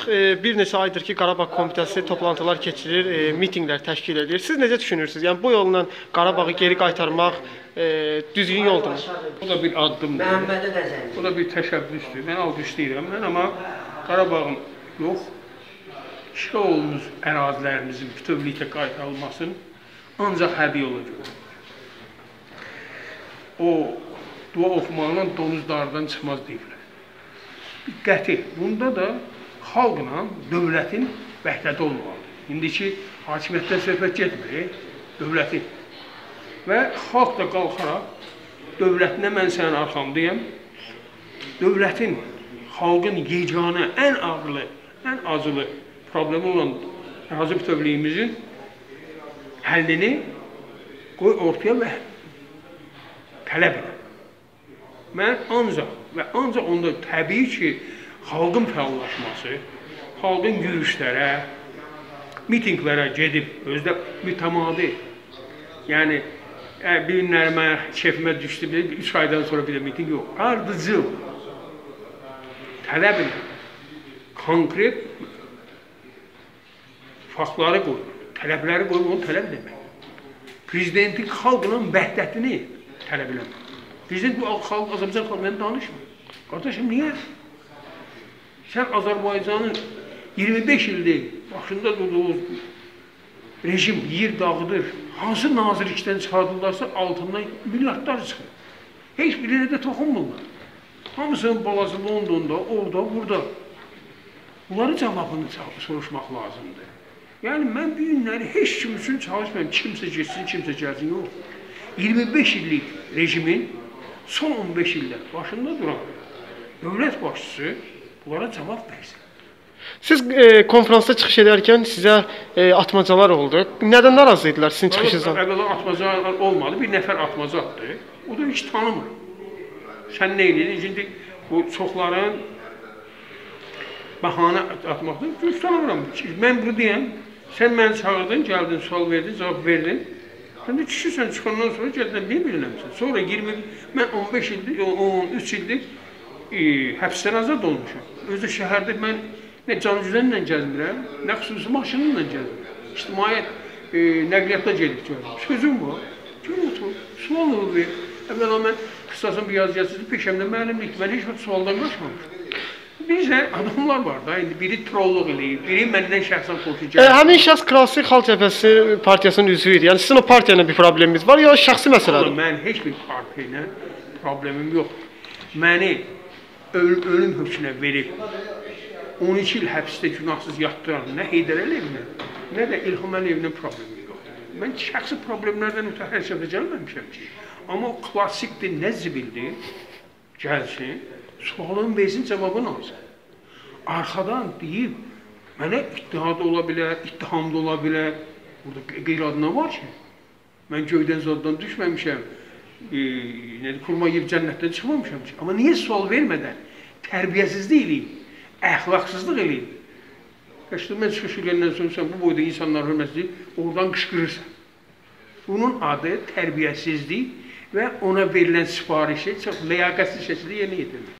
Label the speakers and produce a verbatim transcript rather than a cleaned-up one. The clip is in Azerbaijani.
Speaker 1: Artıq e, bir neçə aydır ki, Qarabağ Komitəsi toplantılar keçirir, e, mitinqlər təşkil edir. Siz necə düşünürsünüz? Yəni bu yolla Qarabağı geri qaytarmaq e, düzgün yoldur.
Speaker 2: Bu da bir addımdır. Bu da bir təşəbbüsdür. Mən alqışlayıram. Mən amma Qarabağın yox, işğal olunmuş ərazilərimizin bütövlükdə qaytarılmasının ancaq hərbi yola görə. O dua oxumaqla donuz dardan çıxmaz deyirlər. Qəti. Bunda da xalqla dövlətin vəhdəti olmalıdır. İndiki hakimiyyətdən söhbət getmir, dövlətin. Və xalq da qalxaraq, dövlətinə mən sənin arxamdayım, dövlətin, xalqın yeganə, ən ağırlı, ən acılı problemi olan ərazi bütövlüyümüzün həllini qoy ortaya və tələb edir. Mən ancaq və ancaq onda təbii ki, xalqın fəallaşması, xalqın yürüşlərə, mitinqlərə gedib, özdə mütəmadi, yəni, bir günləri mənə keyfimə düşdü, üç aydan sonra bir də miting yox, ardıcıl, tələb edir, konkret faktları qoyur, tələbləri qoyur, onu tələb demək. Prezidentin xalqla vəhdətini tələb eləmək. Prezident bu xalq, Azərbaycan xalqından danışmır. Qardaşım, niyə? Sən Azərbaycanın iyirmi beş ildir başında durduğu rejim yer dağıdır. Hansı nazirlikdən çıxardırlarsa altından milyardlar çıxır. Heç birinə də toxunmurlar. Hamısının balası Londonda, orada, burada. Bunların cavabını soruşmaq lazımdır. Yəni, mən bu günləri heç kim üçün çalışmayayım. Kimsə geçsin, kimsə gəlsin, yox. iyirmi beş illik rejimin son on beş ildə başında duran dövlət başçısı bunlara cavab versin.
Speaker 1: Siz e, konferansda çıxış edərkən sizə e, atmacalar oldu. Nədən narazı idilər sizin çıxışınızdan?
Speaker 2: Əvvəla atmacalar olmadı, bir nəfər atmaca atdı. O da heç tanımır. Sən nə edirdin? Şimdi bu çoxların bəhanə atmaqdır. Düz tanımıram. Mən buradayım, sən məni çağırdın, gəldin, sual verdin, cavab verdin. Sən də kişisən, çıxandan sonra gəldin, niyə bilirləmsən? Sonra iyirmi, mən on beş ildir, on üç ildir e, həbsdən azad olmuşam. Özdə şəhərdə mən nə cancüzənlə gəzmirəm, nə xüsusi maşınla gəzmirəm. İctimaiyyət e, nəqliyyatda gedib görürüm. Sözüm var. Gör otur, sual olur. Əvvəla mən qısasın bir yazıcısızdır, peşəmdə müəllimlikdir. Mən heç vaxt sualdan qaçmamışım. Bizə adamlar var da, indi biri trolluq eləyir, biri məndən şəxsən qorxu gəlir.
Speaker 1: E, həmin şəxs Krasi Xalq Cəbhəsi partiyasının üzvü idi. Yəni sizin o partiyayla bir probleminiz var, ya şəxsi məsələdir?
Speaker 2: Mən heç bir partiyayla problemim yox. Məni öl ölüm hökmünə verib on iki il həbsdə günahsız yatdıran nə Heydər Əliyevlə, nə də İlham Əliyevlə problemim yoxdur. Mən şəxsi problemlərdən ötə hər şeydə gəlməmişəm ki. Amma o klassikdir, nə zibildir, gəlsin, sualın versin, cavabını alsın. Arxadan deyib, mənə ittiham da ola bilər, ittiham da ola bilər. Burada qeyri-adına var ki, mən göydən zaddan düşməmişəm, e, kurma yiyib cənnətdən çıxmamışam ki. Amma niyə sual vermədən tərbiyəsizlik eləyib, əxlaqsızlıq eləyib? Qəşdir, mən çıxış eləyəndən sonra sən bu boyda insanlar hörməsizlik, oradan qışqırırsan. Bunun adı tərbiyəsizlik və ona verilən sifarişi çox ləyaqəsiz şəkildə yerinə yetirir.